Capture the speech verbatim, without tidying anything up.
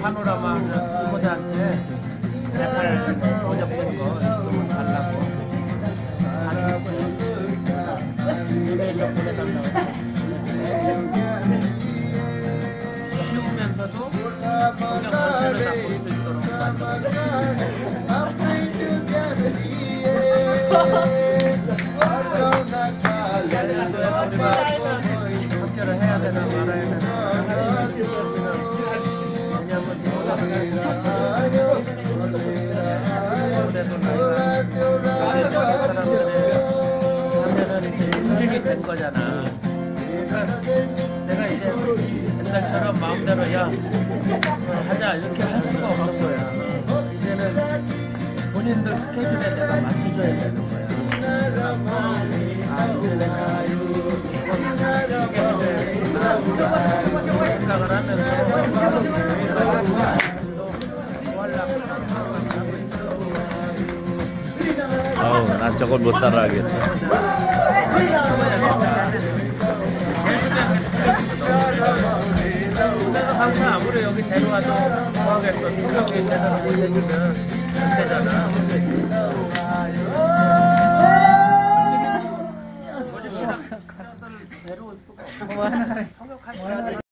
파노라마 부모자한테 네팔 번역된 거 좀 달라고 하는 거예요. 이메일로 보내달라고. 쉬우면서도 동영 전체를 다 볼 수 있도록 합격을 해야 되나 말아야 되나. 왜냐면 사람들은 이제 인증이 된 거잖아. 내가 이제 옛날처럼 마음대로 야 어, 하자 이렇게 할 수가 없는 거야. 이제는 본인들 스케줄에 내가 맞춰줘야 되는 거야. 아 이제 내가 생각을 하면서 아우, 난 저걸 못 따라하겠어. 내가 방금 아무리 여기 데려와도 뭐 하겠어. 생각이 제대로 못 해주면 안 되잖아. 데려올 수가 없어.